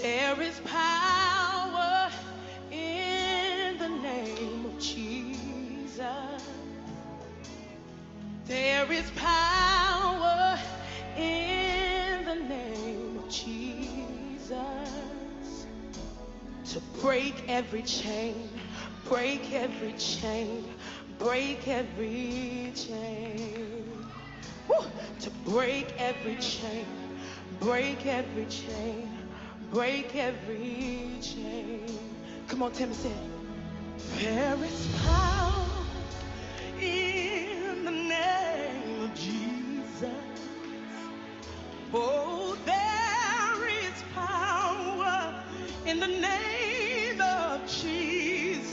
There is power in the name of Jesus. There is power in the name of Jesus to break every chain, break every chain, break every chain. Woo! To break every chain, break every chain, break every chain. Come on, Timmy, say it. There is power in the name of Jesus. Oh, there is power in the name of Jesus.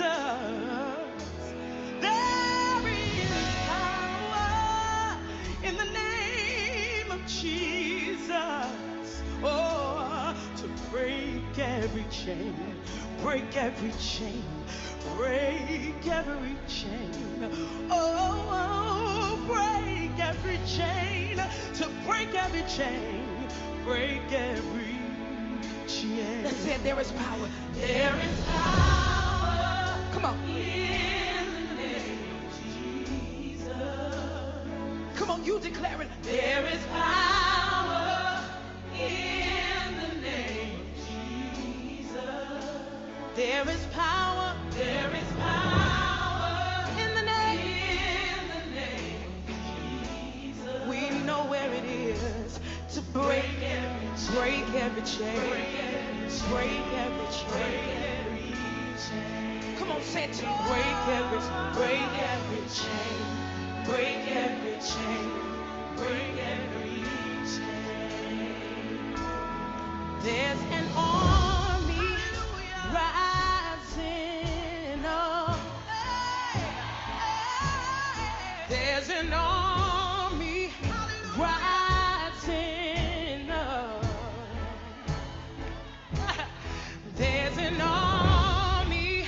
There is power in the name of Jesus. Oh, to break every chain, break every chain, break every chain. Oh, break every chain, to break every chain, break every chain. Let's say there is power. There is power. Come on. In the name of Jesus. Come on, you declare it. There is power in the name of Jesus. There is power. There is power in the name of Jesus. We know where it is to break every chain, break every chain. Come on, say it to me. Break every chain, break every chain, break every chain. There's an army rising up. There's an army rising up. There's an army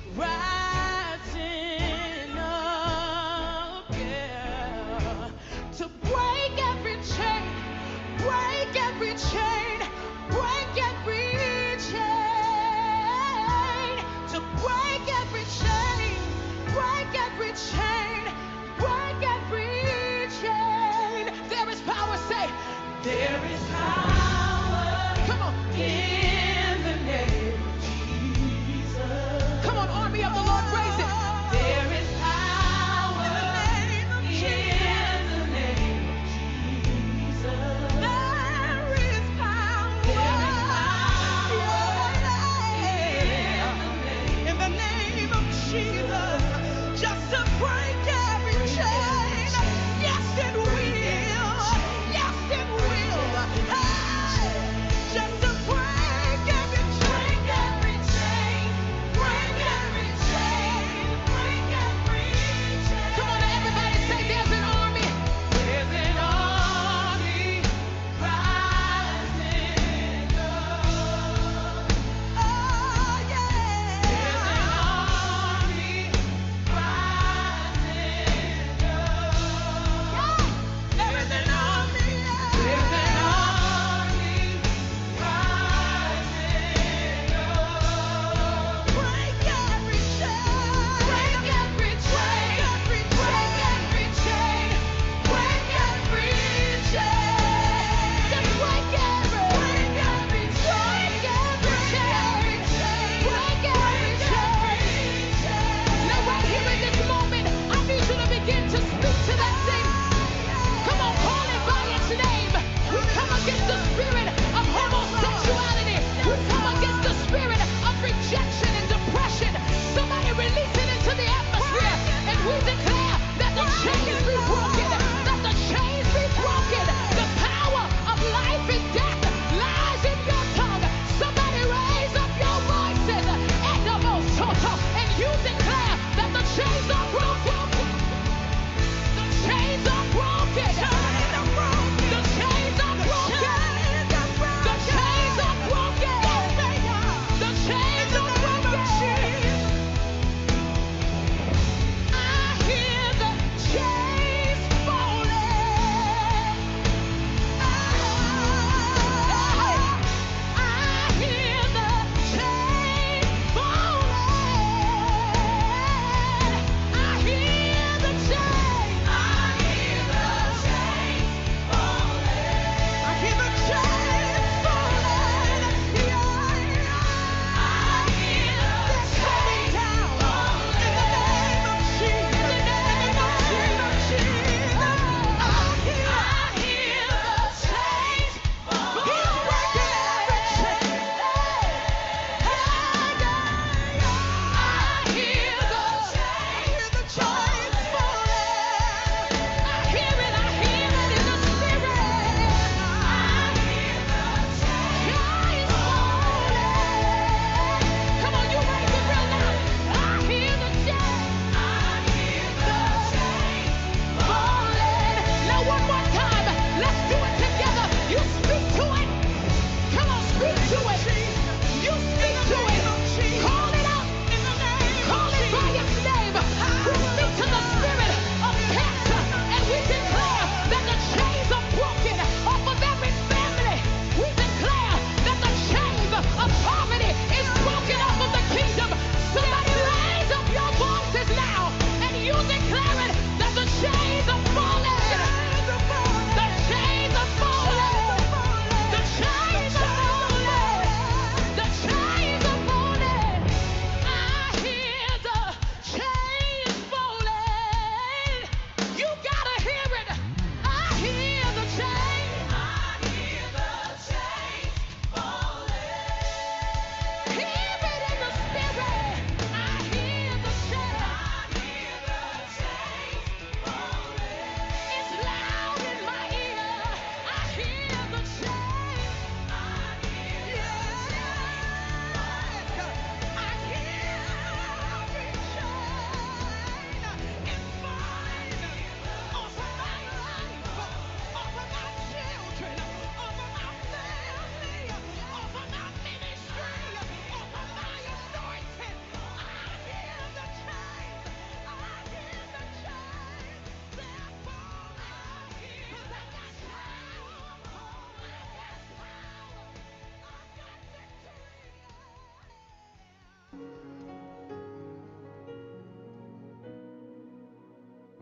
rising up, yeah, to break every chain, break every chain, break every chain, to break every chain, break every chain, break every chain. There is power, say, there is power. Come on. In the name of Jesus. Come on, army of the Lord, raise it. There is power in the name of Jesus. There is power. There is power in the name of Jesus. Just to break every chain. Yes, it will. Yes, it will.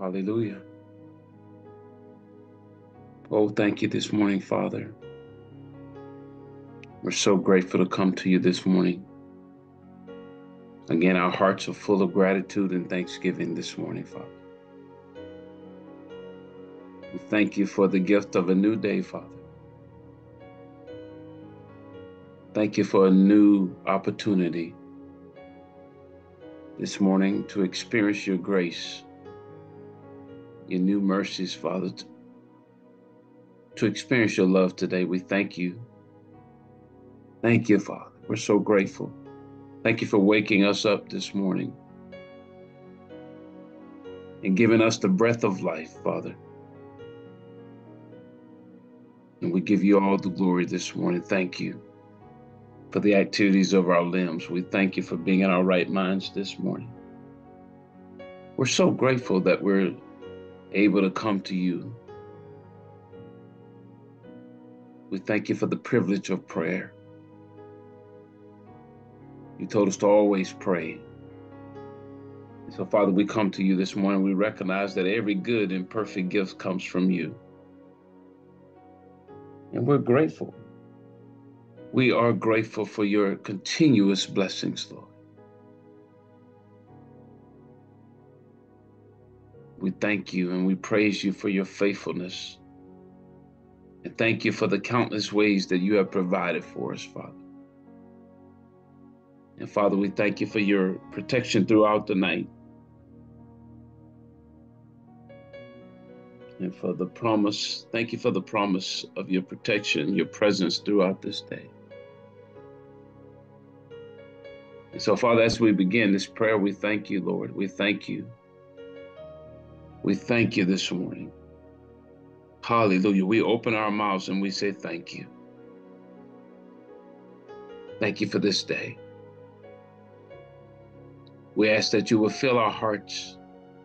Hallelujah. Oh, thank you this morning, Father. We're so grateful to come to you this morning. Again, our hearts are full of gratitude and thanksgiving this morning, Father. We thank you for the gift of a new day, Father. Thank you for a new opportunity this morning to experience your grace, your new mercies, Father, to experience your love today. We thank you. Thank you, Father. We're so grateful. Thank you for waking us up this morning and giving us the breath of life, Father. And we give you all the glory this morning. Thank you for the activities of our limbs. We thank you for being in our right minds this morning. We're so grateful that we're able to come to you. We thank you for the privilege of prayer. You told us to always pray. And so, Father, we come to you this morning. We recognize that every good and perfect gift comes from you. And we're grateful. We are grateful for your continuous blessings, Lord. We thank you and we praise you for your faithfulness. And thank you for the countless ways that you have provided for us, Father. And Father, we thank you for your protection throughout the night. And for the promise, thank you for the promise of your protection, your presence throughout this day. And so, Father, as we begin this prayer, we thank you, Lord. We thank you. We thank you this morning. Hallelujah. We open our mouths and we say thank you. Thank you for this day. We ask that you will fill our hearts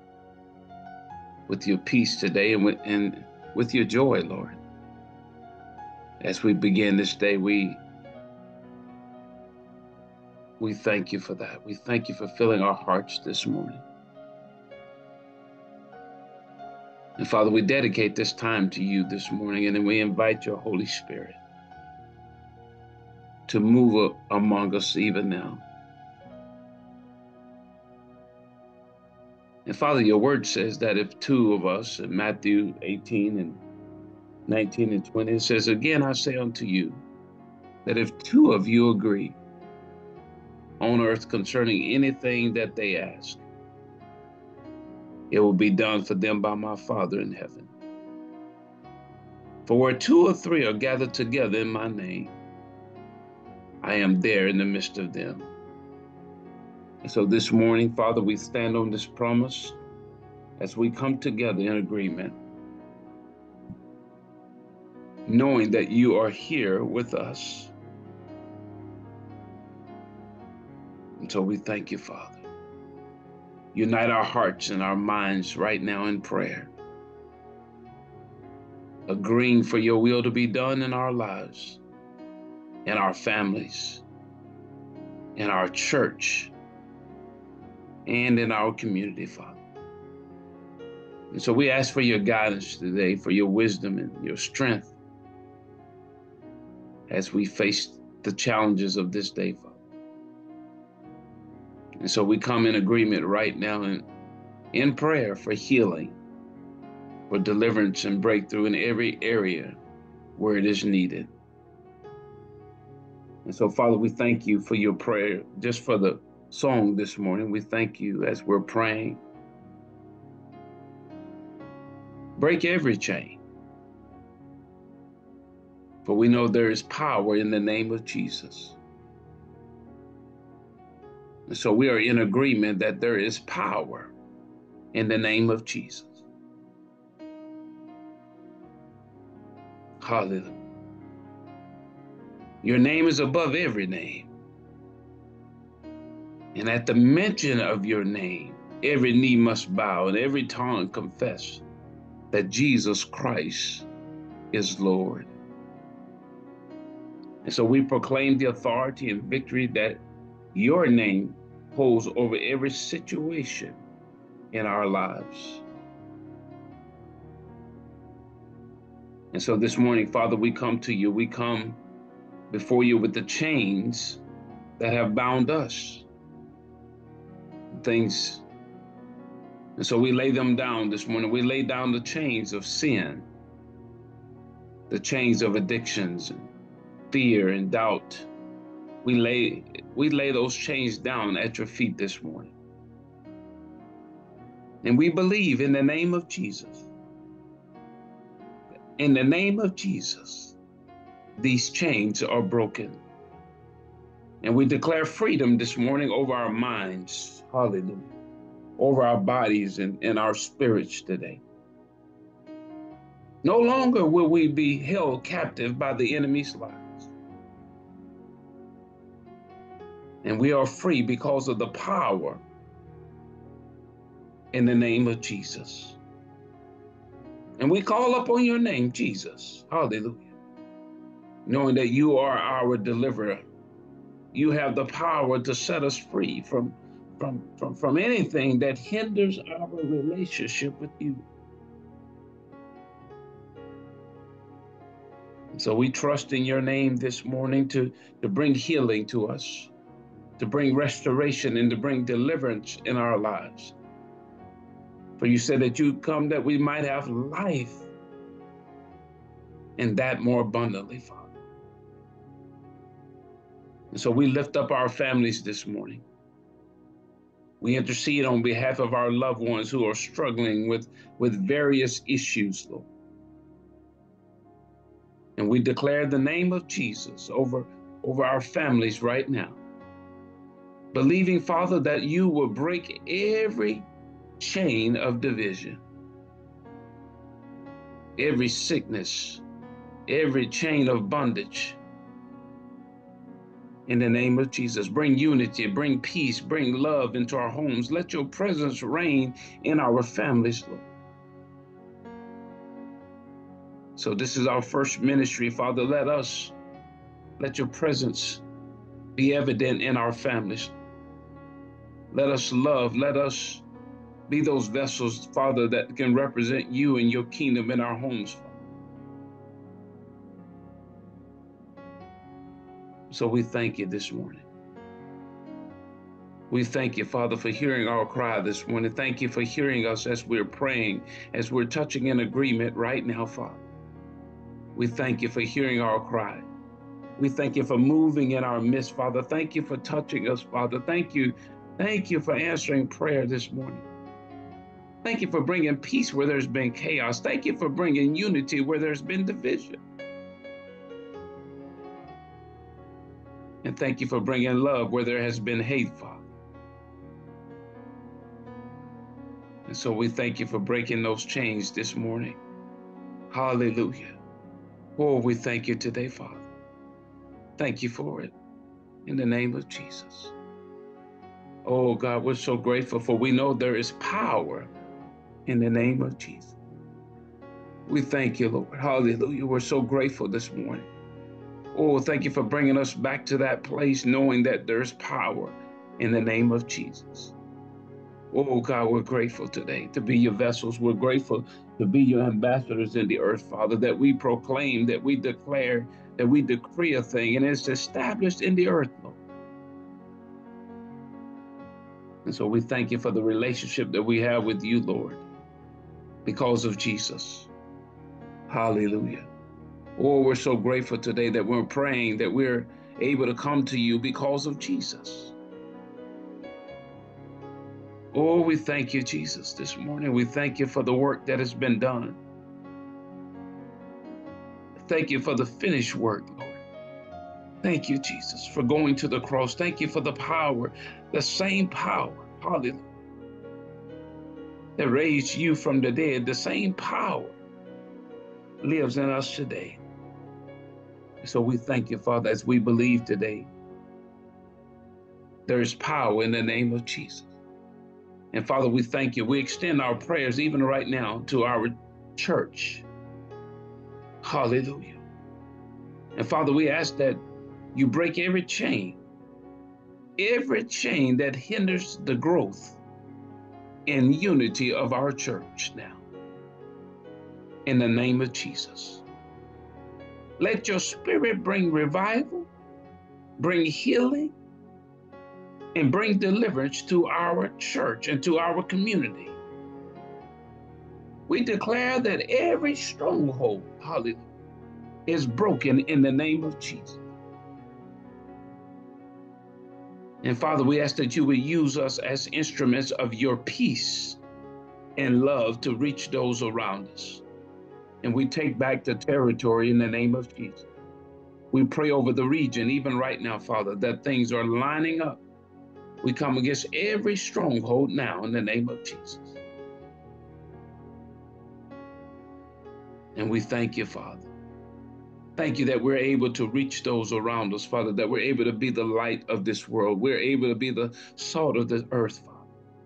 with your peace today and with your joy, Lord. As we begin this day, we thank you for that. We thank you for filling our hearts this morning. And Father, we dedicate this time to you this morning, and then we invite your Holy Spirit to move among us even now. And Father, your word says that if two of us, in Matthew 18 and 19 and 20, it says, again, I say unto you, that if two of you agree on earth concerning anything that they ask, it will be done for them by my Father in heaven. For where two or three are gathered together in my name, I am there in the midst of them. And so this morning, Father, we stand on this promise as we come together in agreement, knowing that you are here with us. And so we thank you, Father. Unite our hearts and our minds right now in prayer, agreeing for your will to be done in our lives, in our families, in our church, and in our community, Father. And so we ask for your guidance today, for your wisdom and your strength as we face the challenges of this day, Father. And so we come in agreement right now in prayer for healing, for deliverance and breakthrough in every area where it is needed. And so, Father, we thank you for your prayer, just for the song this morning. We thank you as we're praying. Break every chain. For we know there is power in the name of Jesus. And so we are in agreement that there is power in the name of Jesus. Hallelujah. Your name is above every name. And at the mention of your name, every knee must bow and every tongue confess that Jesus Christ is Lord. And so we proclaim the authority and victory that your name holds over every situation in our lives. And so this morning, Father, we come to you. We come before you with the chains that have bound us. Things. And so we lay them down this morning. We lay down the chains of sin, the chains of addictions, and fear and doubt. We lay those chains down at your feet this morning. And we believe in the name of Jesus. In the name of Jesus, these chains are broken. And we declare freedom this morning over our minds. Hallelujah. Over our bodies and our spirits today. No longer will we be held captive by the enemy's lies. And we are free because of the power in the name of Jesus. And we call upon your name, Jesus. Hallelujah. Knowing that you are our deliverer. You have the power to set us free from anything that hinders our relationship with you. So we trust in your name this morning to bring healing to us, to bring restoration and to bring deliverance in our lives. For you said that you come that we might have life, and that more abundantly, Father. And so we lift up our families this morning. We intercede on behalf of our loved ones who are struggling with various issues, Lord. And we declare the name of Jesus over our families right now. Believing, Father, that you will break every chain of division, every sickness, every chain of bondage. In the name of Jesus, bring unity, bring peace, bring love into our homes. Let your presence reign in our families, Lord. So this is our first ministry, Father. Let your presence be evident in our families. Let us love, let us be those vessels, Father, that can represent you and your kingdom in our homes, Father. So we thank you this morning. We thank you, Father, for hearing our cry this morning. Thank you for hearing us as we're praying, as we're touching in agreement right now, Father. We thank you for hearing our cry. We thank you for moving in our midst, Father. Thank you for touching us, Father. Thank you for answering prayer this morning. Thank you for bringing peace where there's been chaos. Thank you for bringing unity where there's been division. And thank you for bringing love where there has been hate, Father. And so we thank you for breaking those chains this morning. Hallelujah. Oh, we thank you today, Father. Thank you for it. In the name of Jesus. Oh, God, we're so grateful, for we know there is power in the name of Jesus. We thank you, Lord. Hallelujah. We're so grateful this morning. Oh, thank you for bringing us back to that place, knowing that there's power in the name of Jesus. Oh, God, we're grateful today to be your vessels. We're grateful to be your ambassadors in the earth, Father, that we proclaim, that we declare, that we decree a thing, and it's established in the earth, Lord. And so we thank you for the relationship that we have with you, Lord, because of Jesus. Hallelujah. Oh, we're so grateful today that we're praying, that we're able to come to you because of Jesus. Oh, we thank you, Jesus, this morning. We thank you for the work that has been done. Thank you for the finished work, Lord. Thank you, Jesus, for going to the cross. Thank you for the power, the same power, hallelujah, that raised you from the dead. The same power lives in us today. So we thank you, Father, as we believe today. There is power in the name of Jesus. And Father, we thank you. We extend our prayers even right now to our church. Hallelujah. And Father, we ask that you break every chain that hinders the growth and unity of our church now. In the name of Jesus. Let your spirit bring revival, bring healing, and bring deliverance to our church and to our community. We declare that every stronghold, hallelujah, is broken in the name of Jesus. And Father, we ask that you would use us as instruments of your peace and love to reach those around us. And we take back the territory in the name of Jesus. We pray over the region, even right now, Father, that things are lining up. We come against every stronghold now in the name of Jesus. And we thank you, Father. Thank you that we're able to reach those around us, Father, that we're able to be the light of this world. We're able to be the salt of the earth, Father.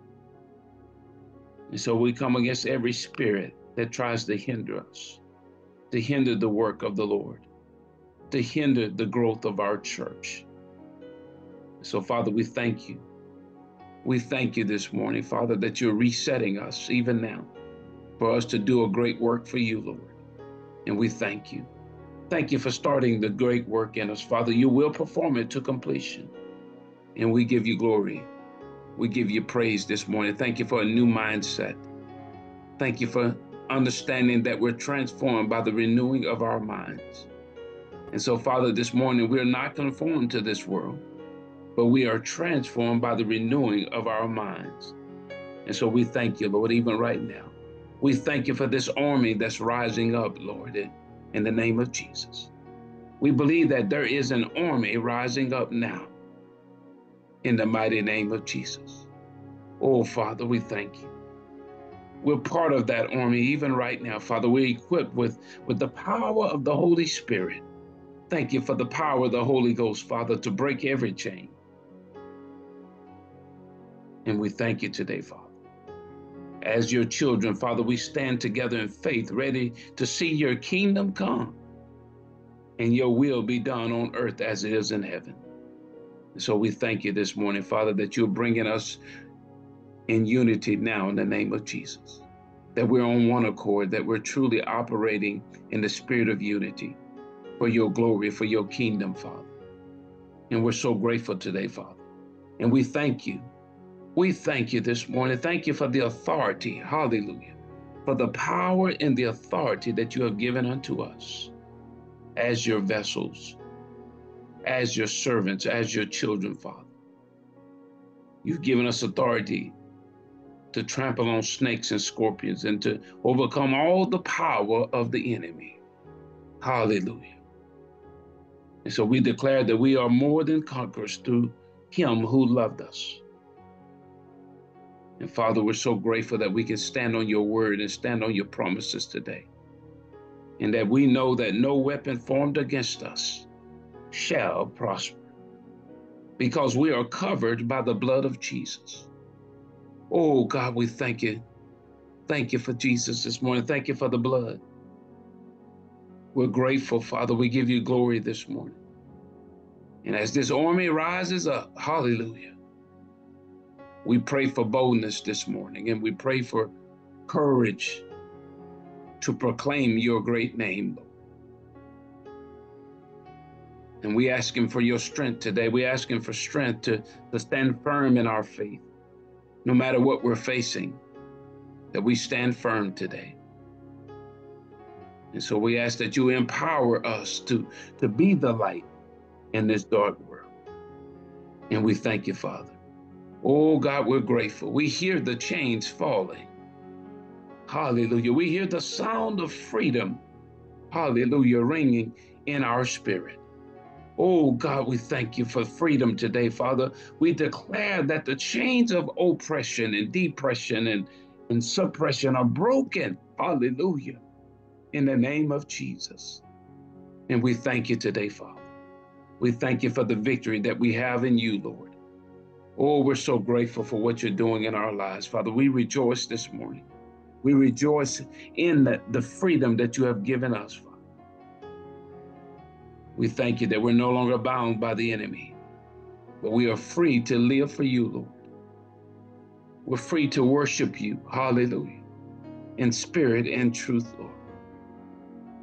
And so we come against every spirit that tries to hinder us, to hinder the work of the Lord, to hinder the growth of our church. So, Father, we thank you. We thank you this morning, Father, that you're resetting us even now for us to do a great work for you, Lord. And we thank you. Thank you for starting the great work in us, Father. You will perform it to completion. And we give you glory. We give you praise this morning. Thank you for a new mindset. Thank you for understanding that we're transformed by the renewing of our minds. And so, Father, this morning, we're not conformed to this world, but we are transformed by the renewing of our minds. And so we thank you, Lord, even right now. We thank you for this army that's rising up, Lord, in the name of Jesus. We believe that there is an army rising up now in the mighty name of Jesus. Oh, Father, we thank you. We're part of that army even right now, Father. We're equipped with the power of the Holy Spirit. Thank you for the power of the Holy Ghost, Father, to break every chain. And we thank you today, Father. As your children, Father, we stand together in faith, ready to see your kingdom come and your will be done on earth as it is in heaven. And so we thank you this morning, Father, that you're bringing us in unity now in the name of Jesus, that we're on one accord, that we're truly operating in the spirit of unity for your glory, for your kingdom, Father. And we're so grateful today, Father. And we thank you. We thank you this morning. Thank you for the authority, hallelujah, for the power and the authority that you have given unto us as your vessels, as your servants, as your children, Father. You've given us authority to trample on snakes and scorpions and to overcome all the power of the enemy. Hallelujah. And so we declare that we are more than conquerors through him who loved us. And Father, we're so grateful that we can stand on your word and stand on your promises today. And that we know that no weapon formed against us shall prosper, because we are covered by the blood of Jesus. Oh God, we thank you. Thank you for Jesus this morning. Thank you for the blood. We're grateful, Father. We give you glory this morning. And as this army rises up, hallelujah, we pray for boldness this morning, and we pray for courage to proclaim your great name, Lord. And we ask him for your strength today. We ask him for strength to stand firm in our faith, no matter what we're facing, that we stand firm today. And so we ask that you empower us to be the light in this dark world. And we thank you, Father. Oh God, we're grateful. We hear the chains falling. Hallelujah. We hear the sound of freedom, hallelujah, ringing in our spirit. Oh God, we thank you for freedom today, Father. We declare that the chains of oppression and depression and suppression are broken. Hallelujah. In the name of Jesus. And we thank you today, Father. We thank you for the victory that we have in you, Lord. Oh, we're so grateful for what you're doing in our lives, Father. We rejoice this morning. We rejoice in the freedom that you have given us, Father. We thank you that we're no longer bound by the enemy, but we are free to live for you, Lord. We're free to worship you, hallelujah, in spirit and truth, Lord.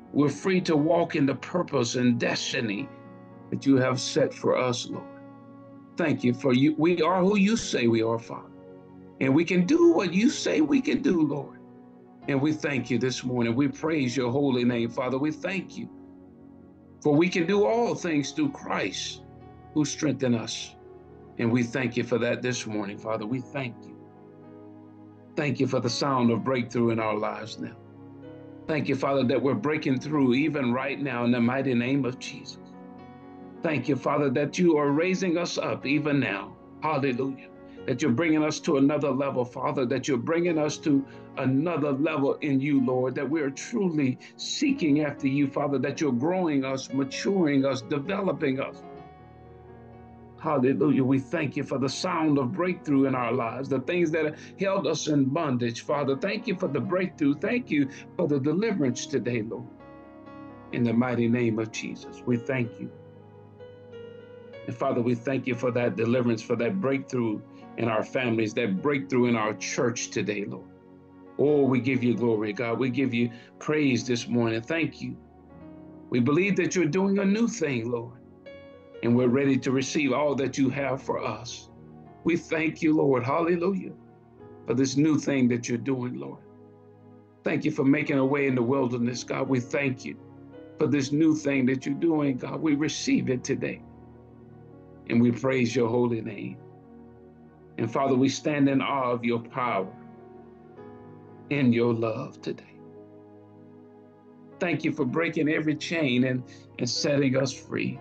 We're free to walk in the purpose and destiny that you have set for us, Lord. Thank you for you. We are who you say we are, Father. And we can do what you say we can do, Lord. And we thank you this morning. We praise your holy name, Father. We thank you. For we can do all things through Christ who strengthens us. And we thank you for that this morning, Father. We thank you. Thank you for the sound of breakthrough in our lives now. Thank you, Father, that we're breaking through even right now in the mighty name of Jesus. Thank you, Father, that you are raising us up even now. Hallelujah. That you're bringing us to another level, Father, that you're bringing us to another level in you, Lord, that we are truly seeking after you, Father, that you're growing us, maturing us, developing us. Hallelujah. We thank you for the sound of breakthrough in our lives, the things that held us in bondage, Father. Thank you for the breakthrough. Thank you for the deliverance today, Lord. In the mighty name of Jesus, we thank you. And Father, we thank you for that deliverance, for that breakthrough in our families, that breakthrough in our church today, Lord. Oh, we give you glory, God. We give you praise this morning. Thank you. We believe that you're doing a new thing, Lord. And we're ready to receive all that you have for us. We thank you, Lord, hallelujah, for this new thing that you're doing, Lord. Thank you for making a way in the wilderness, God. We thank you for this new thing that you're doing, God. We receive it today, and we praise your holy name. And Father, we stand in awe of your power and your love today. Thank you for breaking every chain and setting us free.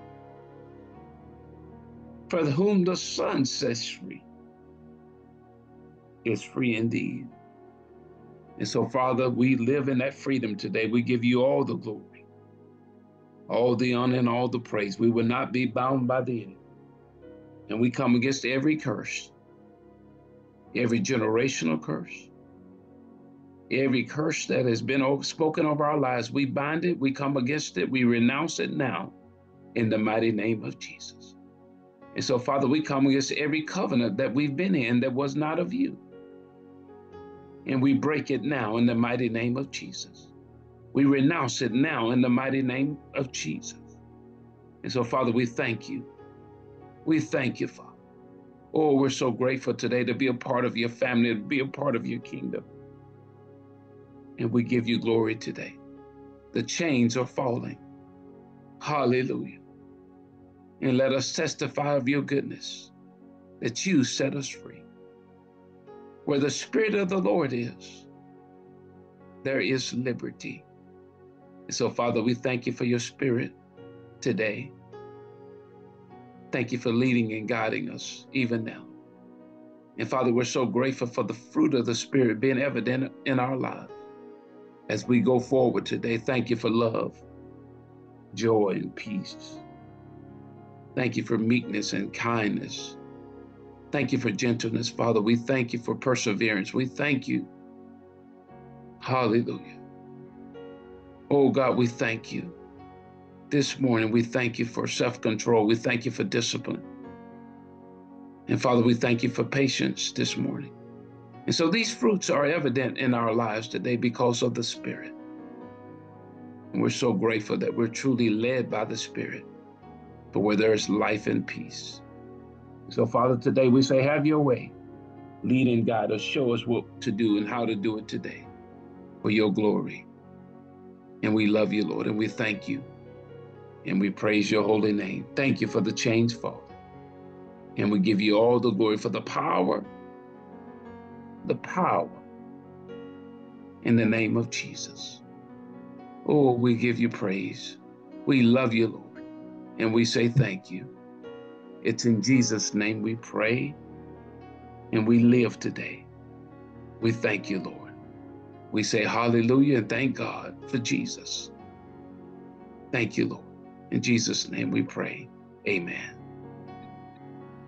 For whom the Son sets free is free indeed. And so, Father, we live in that freedom today. We give you all the glory, all the honor, and all the praise. We will not be bound by the enemy. And we come against every curse, every generational curse, every curse that has been spoken over our lives. We bind it, we come against it, we renounce it now in the mighty name of Jesus. And so, Father, we come against every covenant that we've been in that was not of you. And we break it now in the mighty name of Jesus. We renounce it now in the mighty name of Jesus. And so, Father, we thank you. We thank you, Father. Oh, we're so grateful today to be a part of your family, to be a part of your kingdom. And we give you glory today. The chains are falling. Hallelujah. And let us testify of your goodness, that you set us free. Where the Spirit of the Lord is, there is liberty. And so, Father, we thank you for your Spirit today. Thank you for leading and guiding us even now. And Father, we're so grateful for the fruit of the Spirit being evident in our lives. As we go forward today, thank you for love, joy, and peace. Thank you for meekness and kindness. Thank you for gentleness, Father. We thank you for perseverance. We thank you. Hallelujah. Oh, God, we thank you. This morning, we thank you for self-control. We thank you for discipline. And Father, we thank you for patience this morning. And so these fruits are evident in our lives today because of the Spirit. And we're so grateful that we're truly led by the Spirit, for where there is life and peace. So, Father, today we say, have your way. Lead and guide us. Show us what to do and how to do it today for your glory. And we love you, Lord, and we thank you. And we praise your holy name. Thank you for the chains falling. And we give you all the glory for the power in the name of Jesus. Oh, we give you praise. We love you, Lord, and we say thank you. It's in Jesus' name we pray and we live today. We thank you, Lord. We say hallelujah and thank God for Jesus. Thank you, Lord. In Jesus' name we pray. Amen.